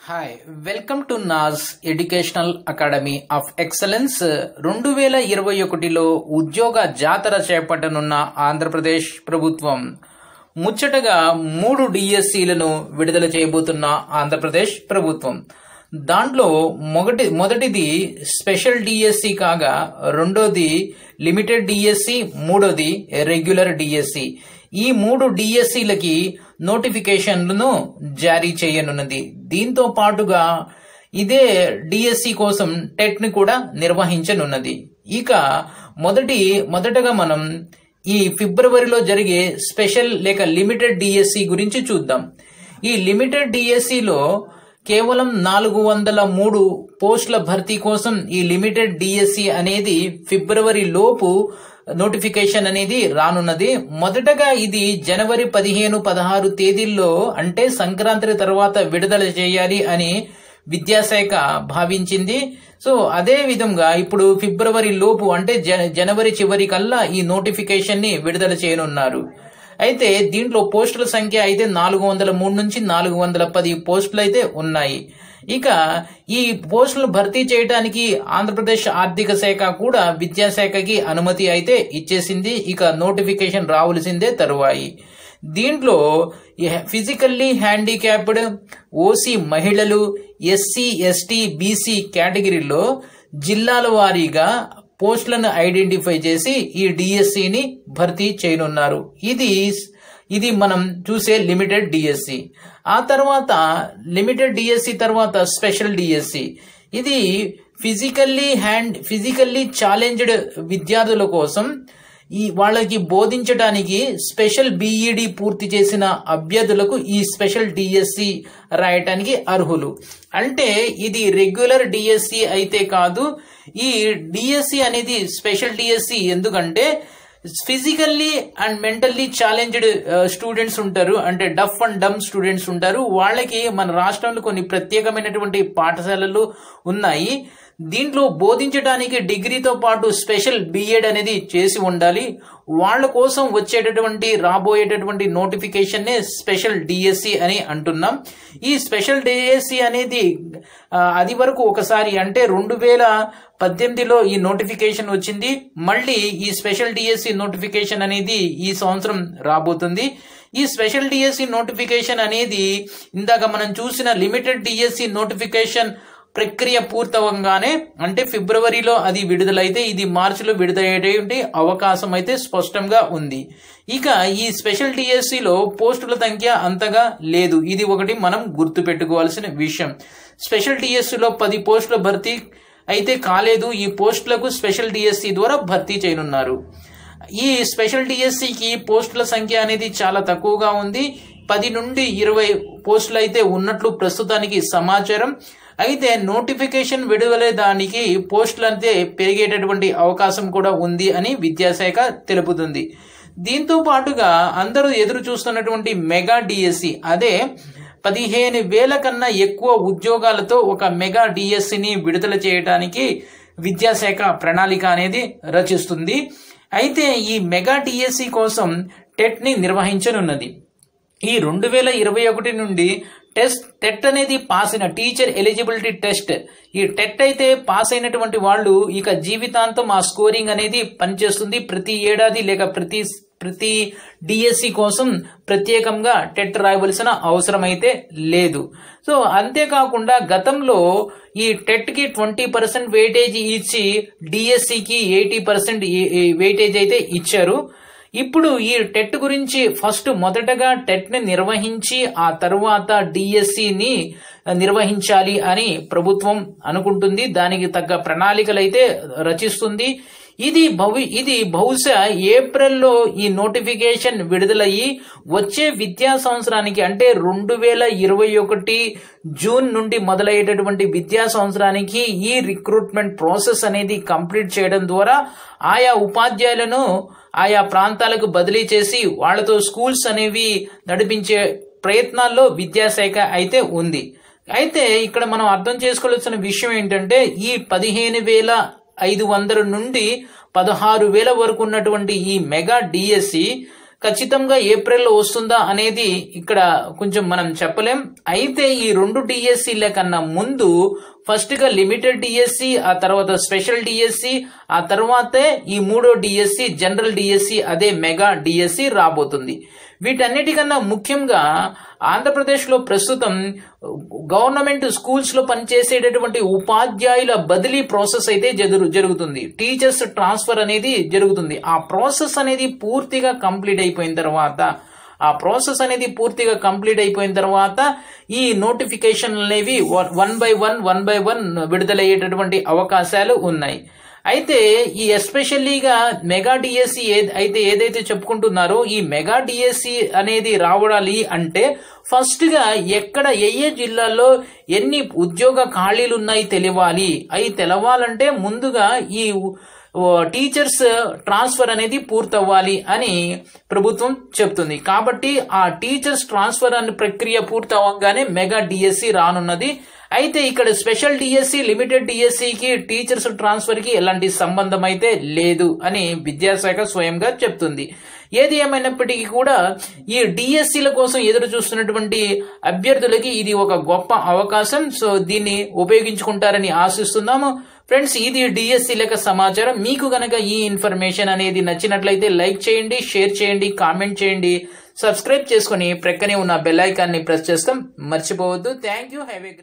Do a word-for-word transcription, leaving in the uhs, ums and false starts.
Hi welcome to Naz educational academy of excellence. రెండు వేల ఇరవై ఒకటిలో ఉద్యోగ జాతర చేపట్టనున్న ఆంధ్రప్రదేశ్ ప్రభుత్వం ముచ్చటగా మూడు డిఎస్సీలను విడుదల చేయబోతున్న ఆంధ్రప్రదేశ్ ప్రభుత్వం. దాంట్లో మొదటి మొదటిది స్పెషల్ డిఎస్సి కాగా రెండోది లిమిటెడ్ డిఎస్సి, మూడోది రెగ్యులర్ డిఎస్సి. ఈ మూడు డిఎస్సీలకి నోటిఫికేషన్లను జారీ చేయనున్నది. దీంతో పాటుగా ఇదే డిఎస్సి కోసం టెట్ ని కూడా నిర్వహించనున్నది. ఇక మొదటి మొదటగా మనం ఈ ఫిబ్రవరిలో జరిగే స్పెషల్ లేక లిమిటెడ్ డిఎస్సి గురించి చూద్దాం. ఈ లిమిటెడ్ డిఎస్సిలో కేవలం నాలుగు వందల మూడు పోస్టుల భర్తీ కోసం ఈ లిమిటెడ్ డిఎస్సి అనేది ఫిబ్రవరి లోపు నోటిఫికేషన్ అనేది రానున్నది. మొదటగా ఇది జనవరి పదిహేను పదహారు తేదీల్లో అంటే సంక్రాంతి తర్వాత విడుదల చేయాలి అని విద్యాశాఖ భావించింది. సో అదే విధంగా ఇప్పుడు ఫిబ్రవరి లోపు అంటే జనవరి చివరి కల్లా ఈ నోటిఫికేషన్ ని విడుదల చేయనున్నారు. అయితే దీంట్లో పోస్టుల సంఖ్య అయితే నాలుగు వందల మూడు నుంచి నాలుగు వందల పది పోస్టులు అయితే ఉన్నాయి. ఇక ఈ పోస్టులు భర్తీ చేయడానికి ఆంధ్రప్రదేశ్ ఆర్థిక శాఖ కూడా విద్యాశాఖకి అనుమతి అయితే ఇచ్చేసింది. ఇక నోటిఫికేషన్ రావాల్సిందే తరువాయి. దీంట్లో ఫిజికల్లీ హ్యాండిక్యాప్డ్, ఓసీ మహిళలు, ఎస్సీ ఎస్టీ బీసీ కేటగిరీలో జిల్లాల వారీగా పోస్టులను ఐడెంటిఫై చేసి ఈ డిఎస్సిని భర్తీ చేయనున్నారు. ఇది ఇది మనం చూసే లిమిటెడ్ డిఎస్సి. ఆ తర్వాత లిమిటెడ్ డిఎస్సి తర్వాత స్పెషల్ డిఎస్సి. ఇది ఫిజికల్లీ హ్యాండ్ ఫిజికల్లీ ఛాలెంజ్డ్ విద్యార్థుల కోసం ఈ వాళ్ళకి బోధించడానికి స్పెషల్ బిఈడి పూర్తి చేసిన అభ్యర్థులకు ఈ స్పెషల్ డిఎస్సి రాయటానికి అర్హులు. అంటే ఇది రెగ్యులర్ డిఎస్సి అయితే కాదు. ఈ డిఎస్సి అనేది స్పెషల్ డిఎస్సి ఎందుకంటే physically and mentally challenged students ఉంటారు, అంటే డఫ్ అండ్ డమ్ స్టూడెంట్స్ ఉంటారు. వాళ్ళకి మన రాష్ట్రంలో కొన్ని ప్రత్యేకమైనటువంటి పాఠశాలలు ఉన్నాయి. దీంట్లో బోధించడానికి డిగ్రీతో పాటు స్పెషల్ బిఎడ్ అనేది చేసి ఉండాలి. వాళ్ళ కోసం వచ్చేటటువంటి రాబోయేటటువంటి నోటిఫికేషన్ నే స్పెషల్ డిఎస్సి అని అంటున్నాం. ఈ స్పెషల్ డిఎస్సి అనేది అది వరకు ఒకసారి అంటే రెండు వేల పద్దెనిమిదిలో ఈ నోటిఫికేషన్ వచ్చింది. మళ్ళీ ఈ స్పెషల్ డిఎస్సి నోటిఫికేషన్ అనేది ఈ సంవత్సరం రాబోతుంది. ఈ స్పెషల్ డిఎస్సి నోటిఫికేషన్ అనేది ఇందాక మనం చూసిన లిమిటెడ్ డిఎస్సి నోటిఫికేషన్ ప్రక్రియ పూర్తవగానే అంటే ఫిబ్రవరిలో అది విడుదలైతే ఇది మార్చిలో విడుదలయ్యే అవకాశం అయితే స్పష్టంగా ఉంది. ఇక ఈ స్పెషల్ డిఎస్సిలో పోస్టుల సంఖ్య అంతగా లేదు. ఇది ఒకటి మనం గుర్తు పెట్టుకోవాల్సిన విషయం. స్పెషల్ డిఎస్సిలో పది పోస్టుల భర్తీ అయితే కాలేదు. ఈ పోస్టులకు స్పెషల్ డిఎస్సి ద్వారా భర్తీ చేయనున్నారు. ఈ స్పెషల్ డిఎస్సికి పోస్టుల సంఖ్య అనేది చాలా తక్కువగా ఉంది. పది నుండి ఇరవై పోస్టులు అయితే ఉన్నట్లు ప్రస్తుతానికి సమాచారం. అయితే నోటిఫికేషన్ విడుదల దానికి పోస్టులు అంతే పెరిగేటటువంటి అవకాశం కూడా ఉంది అని విద్యాశాఖ తెలుపుతుంది. దీంతో పాటుగా అందరూ ఎదురు చూస్తున్నటువంటి మెగా డిఎస్సి, అదే పదిహేను వేల కన్నా ఎక్కువ ఉద్యోగాలతో ఒక మెగా డిఎస్సిని విడుదల చేయడానికి విద్యాశాఖ ప్రణాళిక అనేది రచిస్తుంది. అయితే ఈ మెగా డిఎస్సి కోసం టెట్ ని నిర్వహించనున్నది. ఈ రెండు వేల ఇరవై ఒకటి నుండి టెస్ట్ టెట్ అనేది పాస్ అయిన టీచర్ ఎలిజిబిలిటీ టెస్ట్, ఈ టెట్ అయితే పాస్ అయినటువంటి వాళ్ళు ఇక జీవితాంతం ఆ స్కోరింగ్ అనేది పనిచేస్తుంది. ప్రతి ఏడాది లేక ప్రతి ప్రతి డిఎస్సి కోసం ప్రత్యేకంగా టెట్ రాయవలసిన అవసరం అయితే లేదు. సో అంతేకాకుండా గతంలో ఈ టెట్ కి ట్వంటీ పర్సెంట్ వెయిటేజ్ ఇచ్చి డిఎస్సికి ఎయిటీ పర్సెంట్ వెయిటేజ్ అయితే ఇచ్చారు. ఇప్పుడు ఈ టెట్ గురించి ఫస్ట్ మొదటగా టెట్ ని నిర్వహించి ఆ తర్వాత డిఎస్సిని నిర్వహించాలి అని ప్రభుత్వం అనుకుంటుంది. దానికి తగ్గ ప్రణాళికలు అయితే రచిస్తుంది. ఇది భవి ఇది బహుశా ఏప్రిల్లో ఈ నోటిఫికేషన్ విడుదలయ్యి వచ్చే విద్యా సంవత్సరానికి అంటే రెండు వేల ఇరవై ఒకటి జూన్ నుండి మొదలయ్యేటటువంటి విద్యా సంవత్సరానికి ఈ రిక్రూట్మెంట్ ప్రాసెస్ అనేది కంప్లీట్ చేయడం ద్వారా ఆయా ఉపాధ్యాయులను ఆయా ప్రాంతాలకు బదిలీ చేసి వాళ్లతో స్కూల్స్ అనేవి నడిపించే ప్రయత్నాల్లో విద్యాశాఖ అయితే ఉంది. అయితే ఇక్కడ మనం అర్థం చేసుకోవాల్సిన విషయం ఏంటంటే ఈ పదిహేను వేల ఐదు వందల నుండి పదహారు వేల వరకు ఉన్నటువంటి ఈ మెగా డిఎస్సి ఖచ్చితంగా ఏప్రిల్లో వస్తుందా అనేది ఇక్కడ కొంచెం మనం చెప్పలేం. అయితే ఈ రెండు డిఎస్సీల కన్నా ముందు ఫస్ట్ గా లిమిటెడ్ డిఎస్సి, ఆ తర్వాత స్పెషల్ డిఎస్సి, ఆ తర్వాతే ఈ మూడో డిఎస్సి జనరల్ డిఎస్సి, అదే మెగా డిఎస్సి రాబోతుంది. వీటన్నిటికన్నా ముఖ్యంగా ఆంధ్రప్రదేశ్ లో ప్రస్తుతం గవర్నమెంట్ స్కూల్స్ లో పనిచేసేటటువంటి ఉపాధ్యాయుల బదిలీ ప్రాసెస్ అయితే జరుగుతుంది. టీచర్స్ ట్రాన్స్ఫర్ అనేది జరుగుతుంది. ఆ ప్రాసెస్ అనేది పూర్తిగా కంప్లీట్ అయిపోయిన తర్వాత ఆ ప్రాసెస్ అనేది పూర్తిగా కంప్లీట్ అయిపోయిన తర్వాత ఈ నోటిఫికేషన్ అనేవి one by one one by one విడుదలయ్యేటటువంటి అవకాశాలు ఉన్నాయి. అయితే ఈ ఎస్పెషల్లీగా మెగా డిఎస్సి అయితే ఏదైతే చెప్పుకుంటున్నారో ఈ మెగా డిఎస్సి అనేది రావడాలి అంటే ఫస్ట్ గా ఎక్కడ ఏ ఏ జిల్లాల్లో ఎన్ని ఉద్యోగ ఖాళీలు ఉన్నాయి తెలియాలి. అవి తెలవాలంటే ముందుగా ఈ టీచర్స్ ట్రాన్స్ఫర్ అనేది పూర్తవ్వాలి అని ప్రభుత్వం చెప్తుంది. కాబట్టి ఆ టీచర్స్ ట్రాన్స్ఫర్ అనే ప్రక్రియ పూర్తవగానే మెగా డిఎస్సి రానున్నది. అయితే ఇక్కడ స్పెషల్ డిఎస్సి, లిమిటెడ్ డిఎస్సికి టీచర్స్ ట్రాన్స్ఫర్ కి ఎలాంటి సంబంధం అయితే లేదు అని విద్యాశాఖ స్వయంగా చెప్తుంది. ఏది ఏమైనప్పటికీ కూడా ఈ డిఎస్సీల కోసం ఎదురు చూస్తున్నటువంటి అభ్యర్థులకి ఇది ఒక గొప్ప అవకాశం. సో దీన్ని ఉపయోగించుకుంటారని ఆశిస్తున్నాము. ఫ్రెండ్స్, ఇది డిఎస్సీ లెక్క సమాచారం. మీకు గనక ఈ ఇన్ఫర్మేషన్ అనేది నచ్చినట్లయితే లైక్ చేయండి, షేర్ చేయండి, కామెంట్ చేయండి, సబ్స్క్రైబ్ చేసుకుని ప్రక్కనే ఉన్న బెల్ ఐకాన్ని ప్రెస్ చేస్తాం మర్చిపోవద్దు. Thank you. Have a